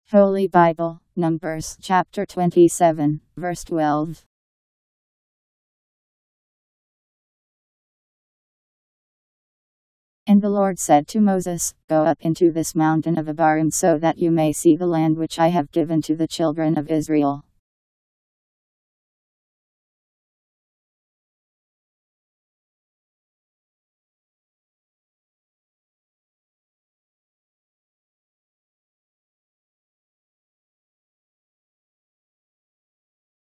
Holy Bible, Numbers chapter 27, verse 12. And the Lord said to Moses, Go up into this mountain of Abarim so that you may see the land which I have given to the children of Israel.